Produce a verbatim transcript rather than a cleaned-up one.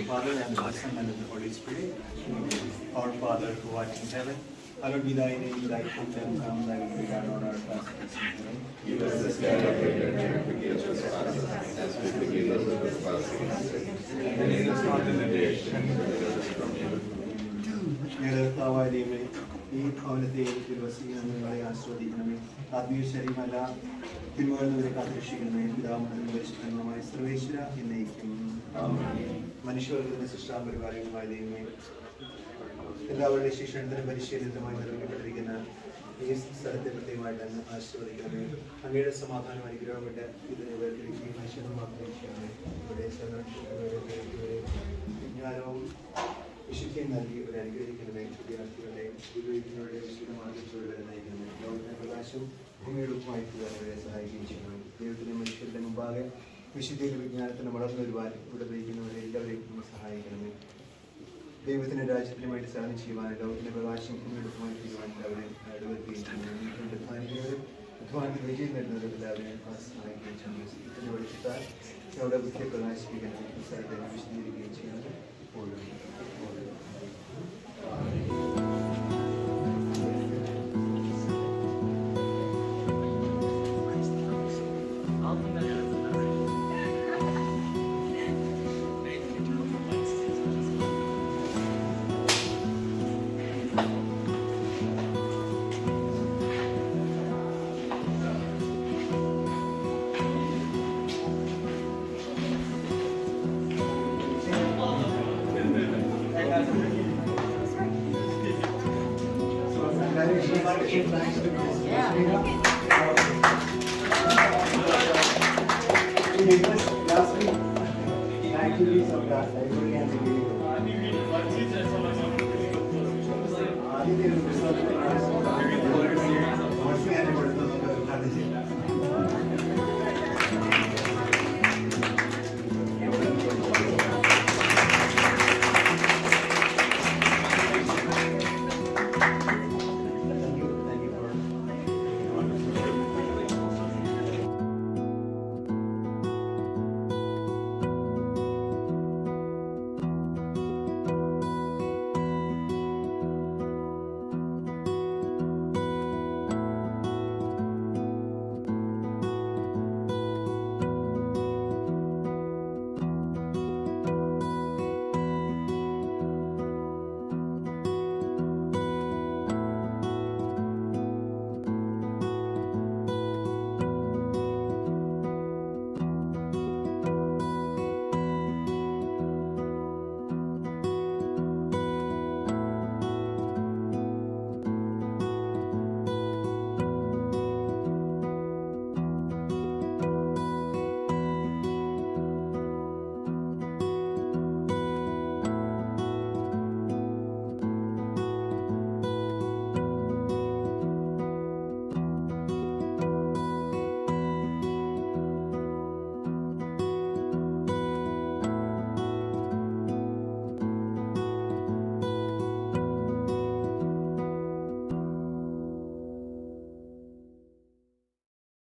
Father, and the Son, and the Holy Spirit. Our Father who art in heaven, hallowed be thy name, thy kingdom come, thy will be done on earth as it is in heaven. Give us this day our daily bread, and forgive us our trespasses, as we forgive those who trespass against us. And lead us not into temptation, but deliver us from evil. ഞങ്ങളുടെ ദൈവമേ, ഈ ഭവനത്തെ ദിവസം നിങ്ങളെ ആസ്വദിക്കണമേ. ആത്മീയ ശരീരമല്ല തിന്മകളിൽ നിന്നെ കാത്തുരക്ഷിക്കണമേ. പിതാമഹനും പരിശുദ്ധനുമായ സർവേശ്വര എന്നേക്കും. മനുഷ്യവർഗത്തിന്റെ സൃഷ്ടാപരിപാലകമായ ദൈവമേ, എല്ലാവരുടെയും ശിക്ഷണത്തിന് പരിശീലനമായി നിർമ്മിക്കപ്പെട്ടിരിക്കുന്ന ഈ സ്ഥലത്തെ പ്രത്യേകമായിട്ട് അങ്ങ് ആശീർവദിക്കണമേ. അങ്ങയുടെ സമാധാനം അനുഗ്രഹപ്പെട്ട് ഇതിനെ വേർതിരിക്കുകയും മനുഷ്യനും മാത്രമേ ചെയ്യണമേ. ഇവിടെ വിജ്ഞാനവും വിശുദ്ധിയും നൽകി ഒരു അനുഗ്രഹിക്കണമേ. വിദ്യാർത്ഥികളുടെയും വിവേകികളുടെയും വിശുദ്ധ മാർഗത്തിലൂടെ നയിക്കണമേ. ലോകത്തിന്റെ പ്രകാശവും ഭൂമിയുടെ ഉപ്പുമായി അവരെ സഹായിക്കുകയും ചെയ്യണമേ. ദൈവത്തിന്റെ മനുഷ്യരുടെ മുമ്പാകെ വിശുദ്ധിയുടെ വിജ്ഞാനത്തിന് വളർന്നു വരുവാൻ ഇവിടെ നയിക്കുന്നവരെ എല്ലാവരെയും നമ്മൾ സഹായിക്കണമേ. ദൈവത്തിന്റെ രാജ്യത്തിന് വേണ്ടി സേവനം ചെയ്യുവാൻ ലോകത്തിന്റെ പ്രകാശം ഭൂമിയുടെ ഉപ്പുമായി തീരുവാൻ എല്ലാവരെയും ഇടവരുത്തുകയും ചെയ്യുന്നു. അധ്വാനിക്കുന്നവരും അധ്വാനത്തിൽ വിജയം നേടുന്നവരും എല്ലാവരെയും സഹായിക്കുകയും ചെയ്യുന്നു. ഇതിന്റെ വെളിച്ചത്താൽ ഞങ്ങളുടെ ബുദ്ധിയെ പ്രകാശിപ്പിക്കണം. സ്ഥലത്തെ വിശദീകരിക്കുകയും ചെയ്യുന്നത് ഇപ്പോഴും last week, activities of that.